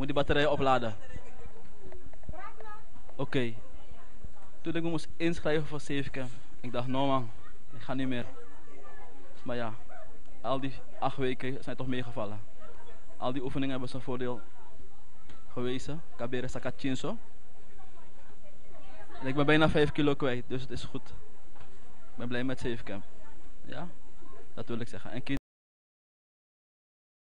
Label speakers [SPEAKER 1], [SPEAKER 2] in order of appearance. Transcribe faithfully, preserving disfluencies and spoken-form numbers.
[SPEAKER 1] Moet die batterijen opladen. Oké. Okay. Toen ik me moest inschrijven voor Safecam, ik dacht, nou man, ik ga niet meer. Maar ja, al die acht weken zijn toch meegevallen. Al die oefeningen hebben zijn voordeel gewezen. Kabere Sakachinso. En ik ben bijna vijf kilo kwijt, dus het is goed. Ik ben blij met Safecam. Ja, dat wil ik zeggen. En